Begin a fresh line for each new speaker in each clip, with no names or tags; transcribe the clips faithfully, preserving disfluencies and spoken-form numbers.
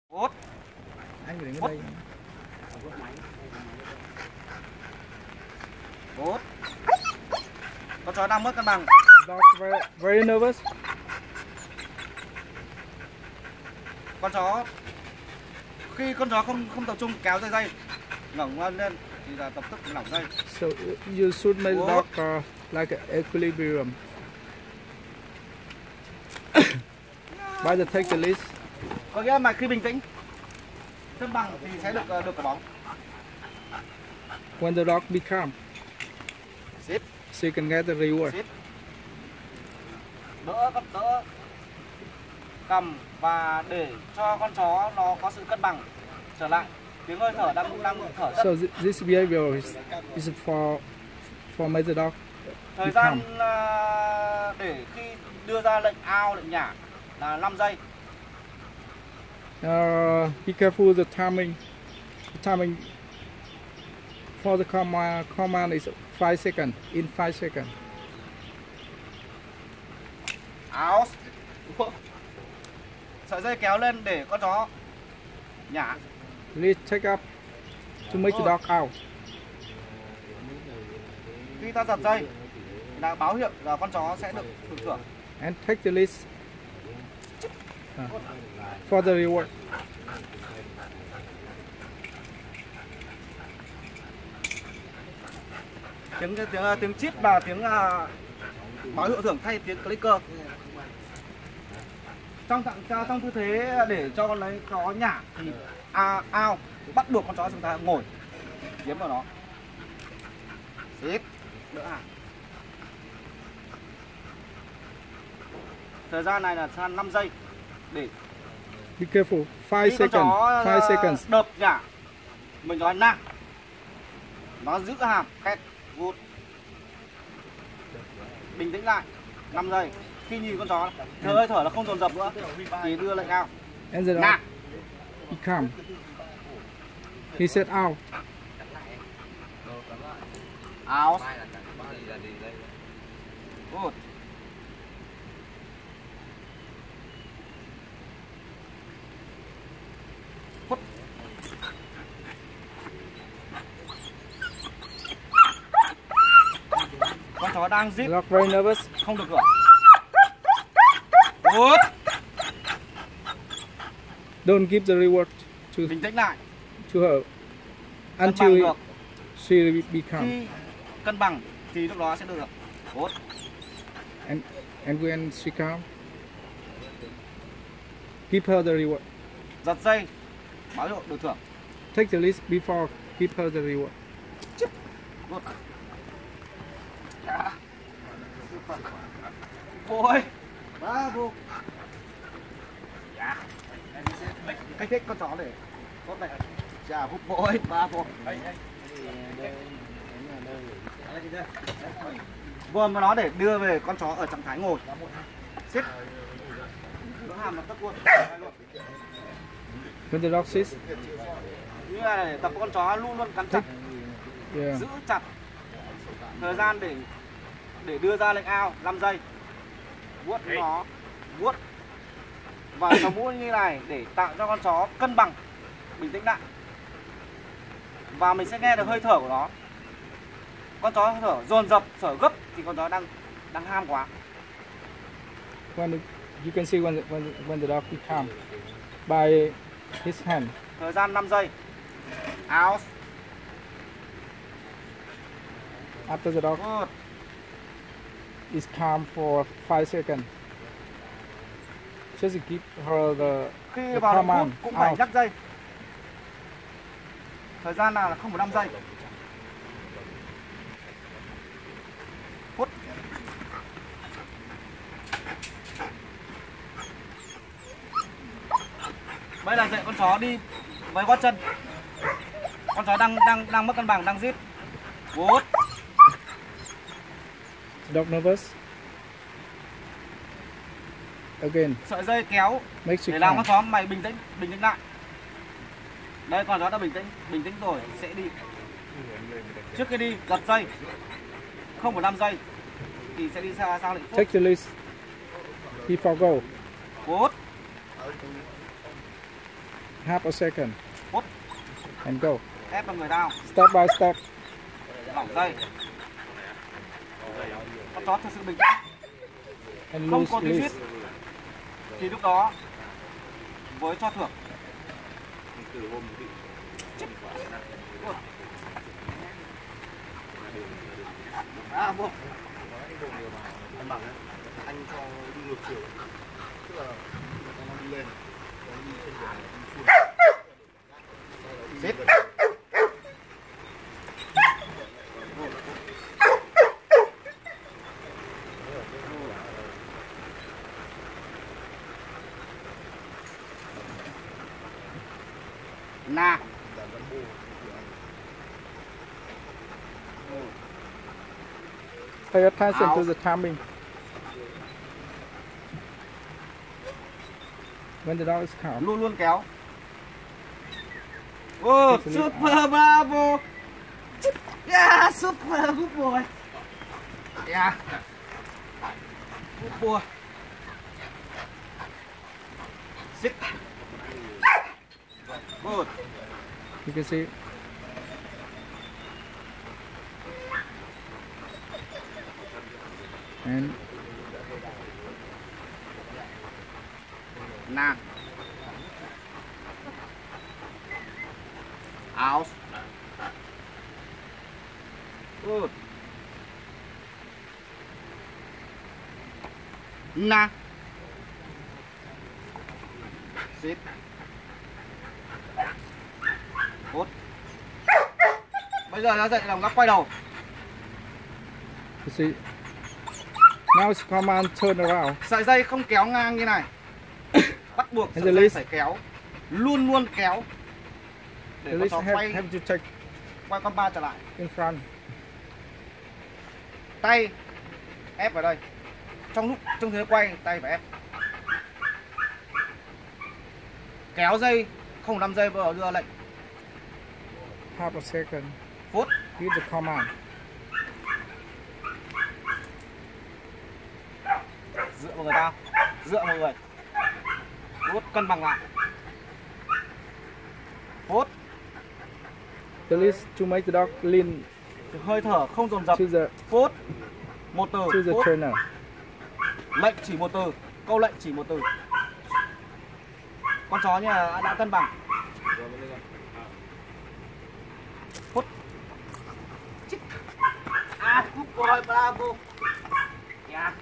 Út.
Anh phải đứng ở đây.
Út. Con chó đang mất cân bằng.
Dog very, very nervous.
Con chó khi con chó không không tập trung kéo dây dây ngẩng lên thì là tập tức lỏng dây.
So you should make the
Út.
dog uh, like an equilibrium. By the take the leash.
Có nghĩa là khi bình tĩnh cân bằng thì sẽ được được quả bóng.
When the dog be calm,
Sit.
so you can get the reward.
Sit. Đỡ cấp đỡ cầm và để cho con chó nó có sự cân bằng trở lại. Tiếng hơi thở đang đang thở rất.
So th this behavior is, is for for make the dog
Thời
be
gian
calm.
à, để khi đưa ra lệnh out, lệnh nhả là năm giây.
Uh, be careful the timing. The timing for the command command is five seconds. In five seconds.
Out. Sợi dây kéo lên để con chó nhả.
Leash take up to make the dog out.
Khi ta giật dây là báo hiệu là con chó sẽ được thưởng thưởng.
And take the leash uh, for the reward.
Tiếng tiếng tiếng chip và tiếng uh, báo hiệu thưởng thay tiếng clicker. Trong trạng trong tư thế để cho con lấy chó nhả thì a ao bắt buộc con chó chúng ta ngồi kiếm vào nó. Xít, đỡ hàng. Thời gian này là năm giây để
Be careful. Five
khi con
seconds.
chó
Five
uh,
seconds.
đập nhả mình nói nặng, nó giữ hàm két vút, bình tĩnh lại năm giây. Khi nhìn con chó thở hơi thở nó không dồn dập nữa thì đưa lệnh out.
And the dog
Nặng.
be calm. He said out.
Out. Good. Phút. Con chó đang
The
zip
dog very nervous.
không được cửa. Good.
Don't give the reward to
Bình tĩnh lại.
to her
Cân bằng
until
được.
she be calm.
Khi cân bằng thì lúc đó sẽ được. Good.
And and when she calm, give her the reward.
Giật dây báo hiệu được thưởng.
Take the leash before give her the reward.
Good. Ôi, bravo. Dạ. Cách thích con chó để tốt này. Chà, hút bội, bravo. Vườn vào nó để đưa về con chó ở trạng thái ngồi. Xích. Nó hàm nó tất luôn.
When the dog sits,
Như là để tập con chó luôn luôn cắn chặt,
yeah.
giữ chặt. Thời gian để để đưa ra lệnh out năm giây. Vuốt nó, vuốt và nó mũi như này để tạo cho con chó cân bằng, bình tĩnh lại. Và mình sẽ nghe được hơi thở của nó. Con chó thở dồn dập, thở gấp thì con chó đang đang ham quá.
When the, you can see when the, when the, when the dog be calm by his hand.
Thời gian năm giây. Out.
After the dog
Good.
is calm for five seconds, just give her the,
Khi
the
vào động
command
hút cũng phải
out.
nhắc giây. Thời gian nào là không phẩy năm giây. Phút. Bây là dạy con chó đi với gót chân. Con chó đang đang đang mất cân bằng, đang zip. Good.
Dog nervous. Again,
Sợi dây kéo
make she
để làm
calm.
con chó mày bình tĩnh, bình tĩnh lại. Đây con chó đã bình tĩnh, bình tĩnh rồi sẽ đi. Trước khi đi giật dây không phẩy năm giây thì sẽ đi sang sang lệnh phút.
Take the leash before go.
Phút.
half a second.
Hút.
And go.
Ép vào người đao.
Step by step.
Lỏng dây. Con chó thực sự bình tĩnh.
And
Không
loose
có tí
release.
suýt. Thì lúc đó với cho thưởng. À, buông.
Anh bảo nhé, anh cho đi ngược chiều, tức là nó đi lên, nó đi trên đường đi
Xếp. Nà.
Pay attention
Ow.
to the timing. When the dog is calm.
Luôn luôn kéo. Oh, super bravo. Yeah, super good boy. Yeah. Good boy. Sit. Good.
You can see. And
Nà. Out. Good. Nà. Sit. Good. Bây giờ ra dậy làm góc quay đầu.
you see. Now it's command turn around.
Sợi dây không kéo ngang như này. Bắt buộc
And
sợi
the
dây
least-
phải kéo. Luôn luôn kéo. Để
At
con
least
chó
have,
quay,
have to take
quay con ba trở lại.
in front.
Tay ép vào đây. Trong lúc trong thế quay tay phải ép. Kéo dây không năm giây vào đưa lệnh.
Half a second.
Phút.
Give the command.
Dựa vào người ta. Dựa vào người. Phút cân bằng lại. Phút.
At least to make the dog lean
Hơi thở không dồn dập.
to the
Phút. Một từ.
to the
Phút.
trainer.
Lệnh chỉ một từ. Câu lệnh chỉ một từ. Con chó nhà đã cân bằng. Phút. Chích. À, good boy, bravo. Yeah.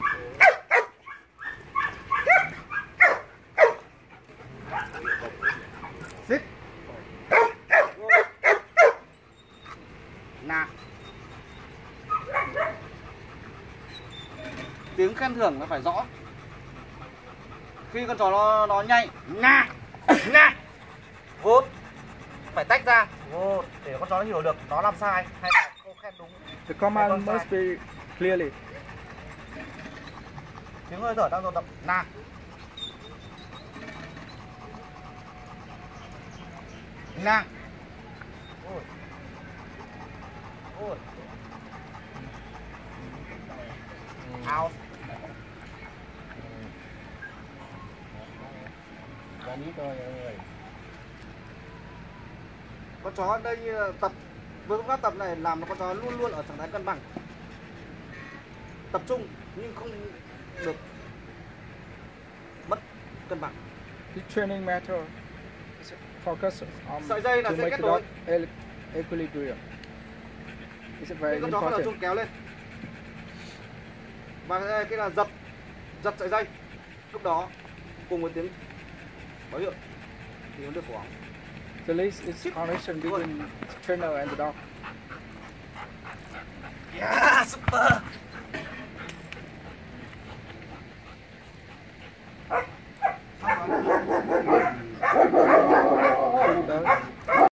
Sit. Nà. Tiếng khen thưởng nó phải rõ. Khi con chó nó nó nhảy, nà, nà, vút, phải tách ra, vút, để con chó nó hiểu được nó làm sai hay là câu khen đúng.
The command
Con
must be clearly.
Tiếng hơi thở đang dồn dập, nà, nà, ôi, ôi, out. Con chó ở đây như là tập với phương pháp tập này làm cho con chó luôn luôn ở trạng thái cân bằng, tập trung nhưng không được mất cân bằng.
The training method is focus on
Sợi dây là
to
sẽ
make
kết
the
nối.
dog equi- equilibrium. It's very
Khi con chó bắt đầu
important.
chung kéo lên và cái là giật giật sợi dây, lúc đó cùng với tiếng báo hiệu thì nó được của.
The least is connection between the trainer and the dog.
Yeah, super.